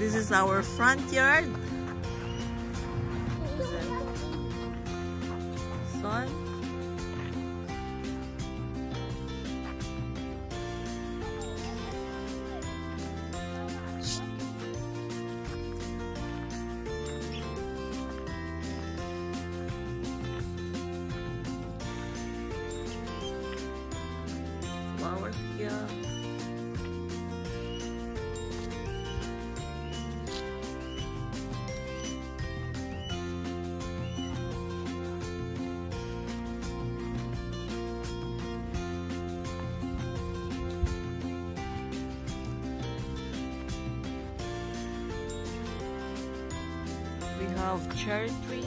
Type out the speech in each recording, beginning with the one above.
this is our front yard. Son. Flowers here. We have cherry tree.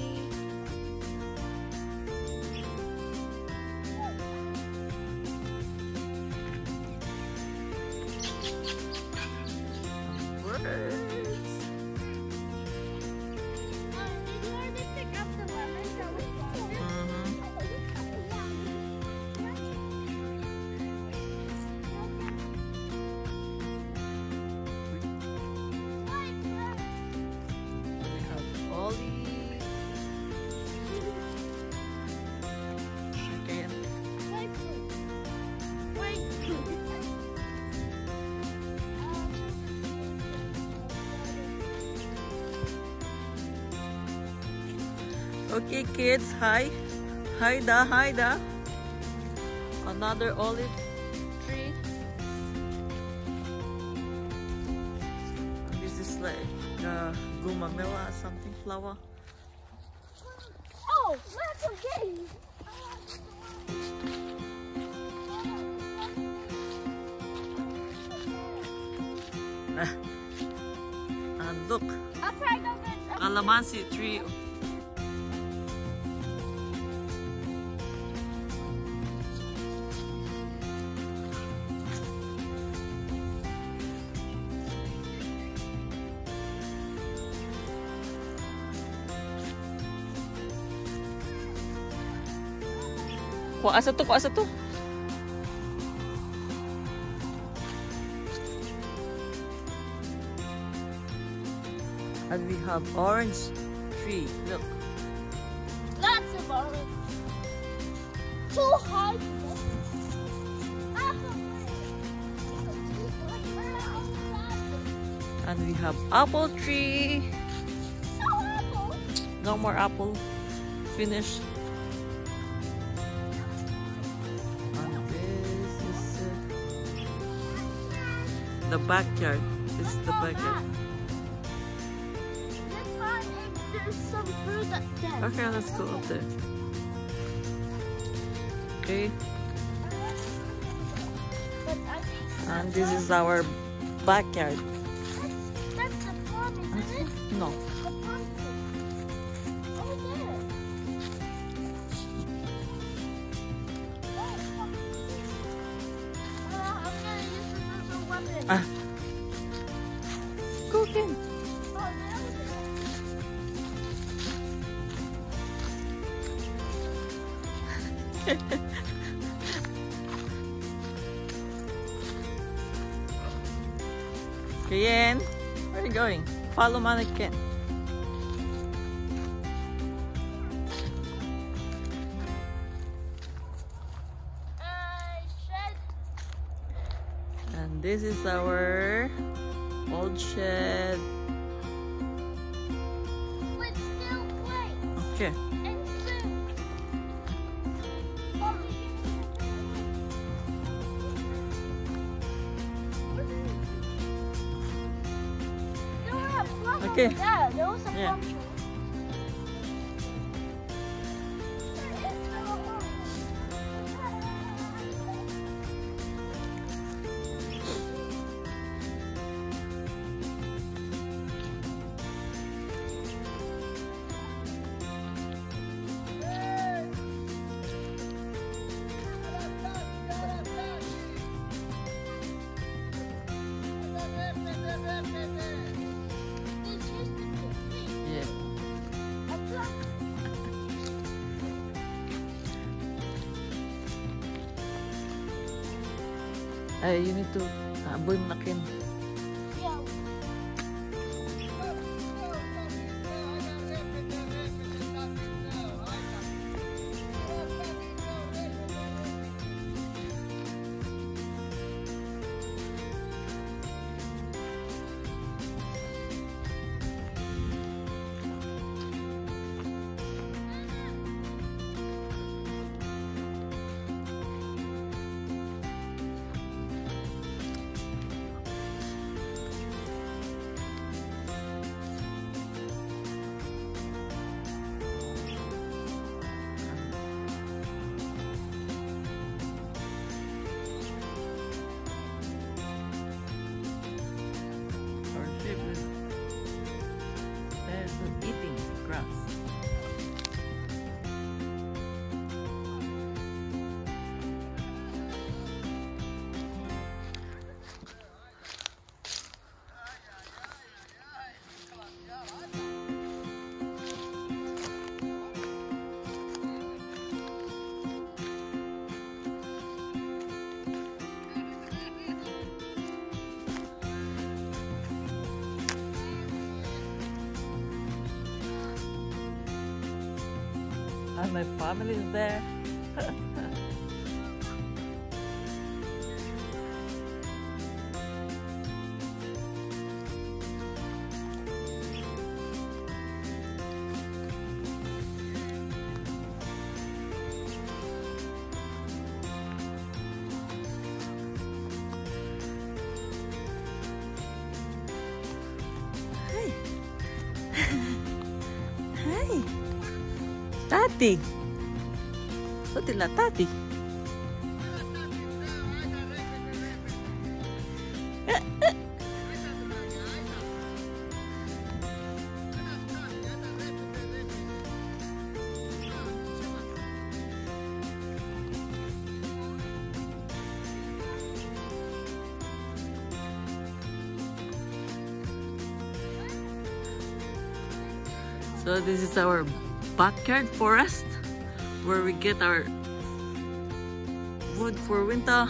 Okay, kids, hi. Hi da. Another olive tree. This is like gumamela, something flower. Oh, let's okay. And look, calamansi tree. Kuha sa to. And we have orange tree. Look. Lots of orange. Too high. And we have apple tree. So apple. No more apple. Finish. The backyard. This is the backyard. Let's find if there's some fruit up there. Okay, let's go up there. Okay. And this is our backyard. That's the pond, isn't it? No. The pond. Over there. I'm gonna use this as a weapon. Cooking. Oh, there we go. Kian, where are you going? Follow Mannequin. Shed. And this is our old shed. Let's still play. Okay. And swim. There were a plum Okay. over there. There was a Yeah. plum tree. There is still a plum. Yeah. You need to burn nakin. Yeah. And my family is there. Hey, Tati. Sotila Tati. So this is our backyard forest where we get our wood for winter.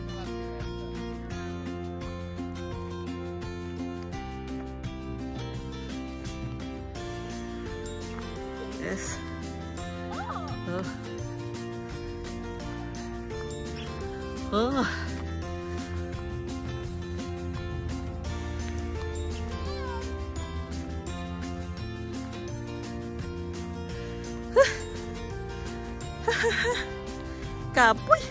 Yes. Oh. Oh. Kapoy.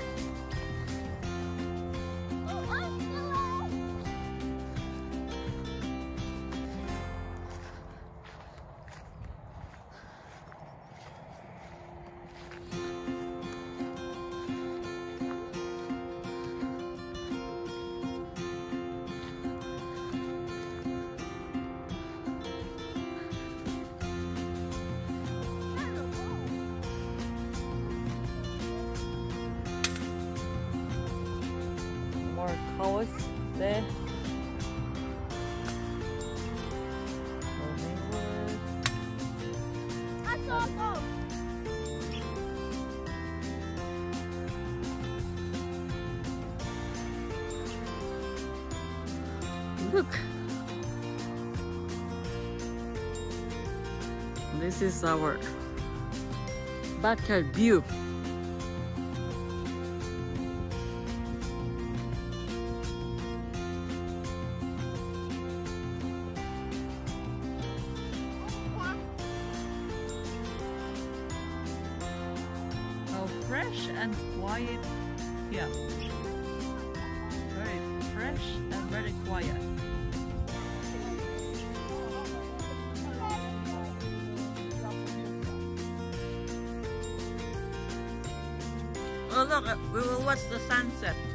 More cows there. Look, this is our backyard view. How fresh and quiet here. Very fresh and very quiet. Oh look, we will watch the sunset.